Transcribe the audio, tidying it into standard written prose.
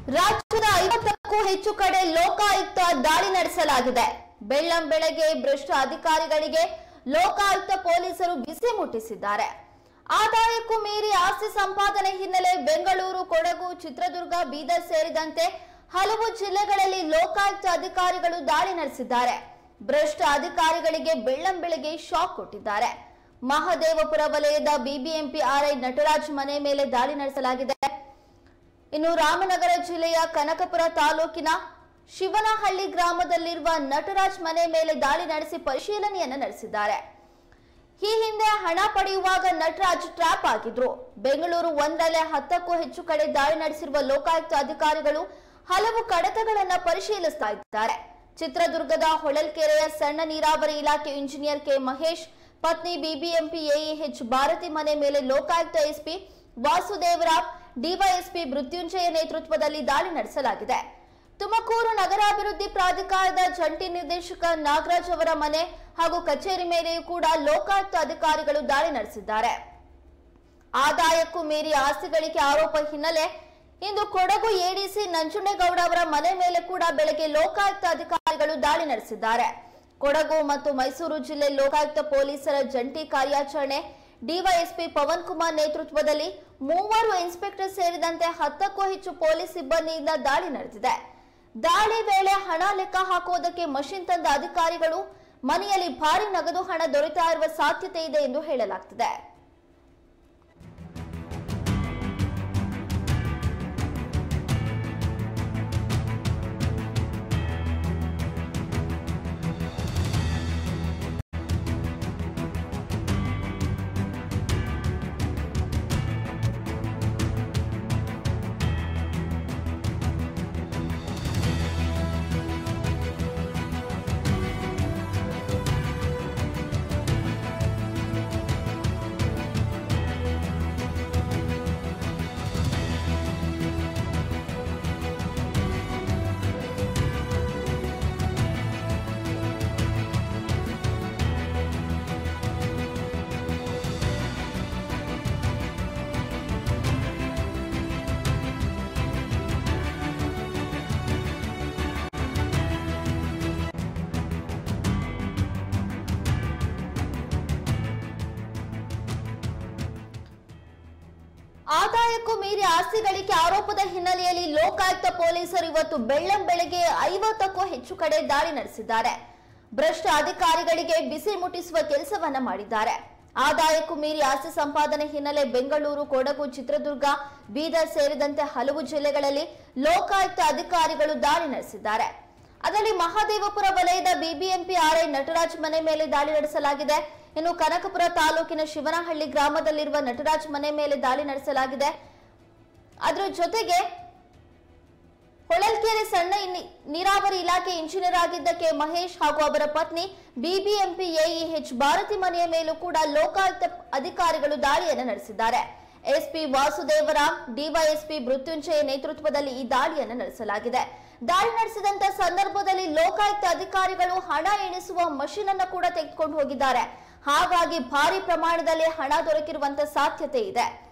ರಾಜ್ಯದ 50ಕ್ಕೂ ಹೆಚ್ಚು ಕಡೆ ಲೋಕಾಯುಕ್ತ ದಾಳಿ ನಡೆಸಲಾಗಿದೆ. ಬೆಳ್ಳಂಬೆಳಗ್ಗೆ ಭ್ರಷ್ಟ ಅಧಿಕಾರಿಗಳಿಗೆ ಲೋಕಾಯುಕ್ತ ಪೊಲೀಸರು ಬಿಸಿ ಮುಟ್ಟಿಸಿದ್ದಾರೆ. ಆದಾಯಕ್ಕೂ ಮೀರಿ ಆಸ್ತಿ ಸಂಪಾದನೆ ಹಿನ್ನೆಲೆ ಬೆಂಗಳೂರು, ಕೊಡಗು, ಚಿತ್ರದುರ್ಗ, ಬೀದರ್ ಸೇರಿದಂತೆ ಹಲವು ಜಿಲ್ಲೆಗಳಲ್ಲಿ ಲೋಕಾಯುಕ್ತ ಅಧಿಕಾರಿಗಳು ದಾಳಿ ನಡೆಸಿದ್ದಾರೆ. ಭ್ರಷ್ಟ ಅಧಿಕಾರಿಗಳಿಗೆ ಬೆಳ್ಳಂಬೆಳಗ್ಗೆ ಶಾಕ್ ಕೊಟ್ಟಿದ್ದಾರೆ. ಮಹದೇವಪುರ ವಲಯದ ಬಿಬಿಎಂಪಿ ಆರ್ಐ ನಟರಾಜ್ ಮನೆ ಮೇಲೆ ದಾಳಿ ನಡೆಸಲಾಗಿದೆ. ಇನ್ನು ರಾಮನಗರ ಜಿಲ್ಲೆಯ ಕನಕಪುರ ತಾಲೂಕಿನ ಶಿವನಹಳ್ಳಿ ಗ್ರಾಮದಲ್ಲಿರುವ ನಟರಾಜ್ ಮನೆ ಮೇಲೆ ದಾಳಿ ನಡೆಸಿ ಪರಿಶೀಲನೆಯನ್ನು ನಡೆಸಿದ್ದಾರೆ. ಈ ಹಿಂದೆ ಹಣ ಪಡೆಯುವಾಗ ನಟರಾಜ್ ಟ್ರ್ಯಾಪ್ ಆಗಿದ್ರು. ಬೆಂಗಳೂರು ಒಂದರಲ್ಲೇ 10ಕ್ಕೂ ಹೆಚ್ಚು ಕಡೆ ದಾಳಿ ನಡೆಸಿರುವ ಲೋಕಾಯುಕ್ತ ಅಧಿಕಾರಿಗಳು ಹಲವು ಕಡತಗಳನ್ನು ಪರಿಶೀಲಿಸ್ತಾ ಇದ್ದಾರೆ. ಚಿತ್ರದುರ್ಗದ ಹೊಳಲ್ಕೆರೆಯ ಸಣ್ಣ ನೀರಾವರಿ ಇಲಾಖೆ ಇಂಜಿನಿಯರ್ ಕೆ ಮಹೇಶ್ ಪತ್ನಿ ಬಿಬಿಎಂಪಿ ಎಇಎಚ್ ಭಾರತಿ ಮನೆ ಮೇಲೆ ಲೋಕಾಯುಕ್ತ ಎಸ್ಪಿ ವಾಸುದೇವರಾವ್, ಡಿವೈಎಸ್ಪಿ ಮೃತ್ಯುಂಜಯ ನೇತೃತ್ವದಲ್ಲಿ ದಾಳಿ ನಡೆಸಲಾಗಿದೆ. ತುಮಕೂರು ನಗರಾಭಿವೃದ್ಧಿ ಪ್ರಾಧಿಕಾರದ ಜಂಟಿ ನಿರ್ದೇಶಕ ನಾಗರಾಜ್ ಅವರ ಮನೆ ಹಾಗೂ ಕಚೇರಿ ಮೇಲೆಯೂ ಕೂಡ ಲೋಕಾಯುಕ್ತ ಅಧಿಕಾರಿಗಳು ದಾಳಿ ನಡೆಸಿದ್ದಾರೆ. ಆದಾಯಕ್ಕೂ ಮೀರಿ ಆಸ್ತಿ ಗಳಿಕೆ ಆರೋಪ ಹಿನ್ನೆಲೆ ಇಂದು ಕೊಡಗು ಎಡಿಸಿ ನಂಜುಂಡೇಗೌಡ ಅವರ ಮನೆ ಮೇಲೆ ಕೂಡ ಬೆಳಗ್ಗೆ ಲೋಕಾಯುಕ್ತ ಅಧಿಕಾರಿಗಳು ದಾಳಿ ನಡೆಸಿದ್ದಾರೆ. ಕೊಡಗು ಮತ್ತು ಮೈಸೂರು ಜಿಲ್ಲೆ ಲೋಕಾಯುಕ್ತ ಪೊಲೀಸರ ಜಂಟಿ ಕಾರ್ಯಾಚರಣೆ ಡಿವೈಎಸ್ಪಿ ಪವನ್ ಕುಮಾರ್ ನೇತೃತ್ವದಲ್ಲಿ 3 ಇನ್ಸ್ಪೆಕ್ಟರ್ ಸೇರಿದಂತೆ 10ಕ್ಕೂ ಹೆಚ್ಚು ಪೊಲೀಸ್ ಸಿಬ್ಬಂದಿಯಿಂದ ದಾಳಿ ನಡೆದಿದೆ. ದಾಳಿ ವೇಳೆ ಹಣ ಲೆಕ್ಕ ಹಾಕುವುದಕ್ಕೆ ಮಷಿನ್ ತಂದ ಅಧಿಕಾರಿಗಳು ಮನೆಯಲ್ಲಿ ಭಾರಿ ನಗದು ಹಣ ದೊರೆತಾ ಇರುವ ಸಾಧ್ಯತೆ ಇದೆ ಎಂದು ಹೇಳಲಾಗುತ್ತಿದೆ. ಆದಾಯಕ್ಕೂ ಮೀರಿ ಆಸ್ತಿ ಗಳಿಕೆ ಆರೋಪದ ಹಿನ್ನೆಲೆಯಲ್ಲಿ ಲೋಕಾಯುಕ್ತ ಪೊಲೀಸರು ಇವತ್ತು ಬೆಳ್ಳಂಬೆಳಗ್ಗೆ 50ಕ್ಕೂ ಹೆಚ್ಚು ಕಡೆ ದಾಳಿ ನಡೆಸಿದ್ದಾರೆ. ಭ್ರಷ್ಟ ಅಧಿಕಾರಿಗಳಿಗೆ ಬಿಸಿ ಮುಟ್ಟಿಸುವ ಕೆಲಸವನ್ನ ಮಾಡಿದ್ದಾರೆ. ಆದಾಯಕ್ಕೂ ಮೀರಿ ಆಸ್ತಿ ಸಂಪಾದನೆ ಹಿನ್ನೆಲೆ ಬೆಂಗಳೂರು, ಕೊಡಗು, ಚಿತ್ರದುರ್ಗ, ಬೀದರ್ ಸೇರಿದಂತೆ ಹಲವು ಜಿಲ್ಲೆಗಳಲ್ಲಿ ಲೋಕಾಯುಕ್ತ ಅಧಿಕಾರಿಗಳು ದಾಳಿ ನಡೆಸಿದ್ದಾರೆ. ಅದರಲ್ಲಿ ಮಹದೇವಪುರ ವಲಯದ ಬಿಬಿಎಂಪಿ ಆರ್ಐ ನಟರಾಜ್ ಮನೆ ಮೇಲೆ ದಾಳಿ ನಡೆಸಲಾಗಿದೆ. ಇನ್ನು ಕನಕಪುರ ತಾಲೂಕಿನ ಶಿವನಹಳ್ಳಿ ಗ್ರಾಮದಲ್ಲಿರುವ ನಟರಾಜ್ ಮನೆ ಮೇಲೆ ದಾಳಿ ನಡೆಸಲಾಗಿದೆ. ಅದರ ಜೊತೆಗೆ ಹೊಳಲ್ಕೆರೆ ಸಣ್ಣ ನೀರಾವರಿ ಇಲಾಖೆ ಇಂಜಿನಿಯರ್ ಆಗಿದ್ದ ಕೆ ಮಹೇಶ್ ಹಾಗೂ ಅವರ ಪತ್ನಿ ಬಿಬಿಎಂಪಿ ಎಇಎಚ್ ಭಾರತಿ ಮನೆಯ ಮೇಲೂ ಕೂಡ ಲೋಕಾಯುಕ್ತ ಅಧಿಕಾರಿಗಳು ದಾಳಿಯನ್ನು ನಡೆಸಿದ್ದಾರೆ. ಎಸ್ಪಿ ವಾಸುದೇವರಾವ್, ಡಿವೈಎಸ್ಪಿ ಮೃತ್ಯುಂಜಯ ನೇತೃತ್ವದಲ್ಲಿ ಈ ದಾಳಿಯನ್ನು ನಡೆಸಲಾಗಿದೆ. ದಾಳಿ ನಡೆಸಿದಂತ ಸಂದರ್ಭದಲ್ಲಿ ಲೋಕಾಯುಕ್ತ ಅಧಿಕಾರಿಗಳು ಹಣ ಎಣಿಸುವ ಮಷೀನ್ ಅನ್ನು ಕೂಡ ತೆಗೆದುಕೊಂಡು ಹೋಗಿದ್ದಾರೆ. ಹಾಗಾಗಿ ಭಾರಿ ಪ್ರಮಾಣದಲ್ಲಿ ಹಣ ದೊರಕಿರುವಂತ ಸಾಧ್ಯತೆ ಇದೆ.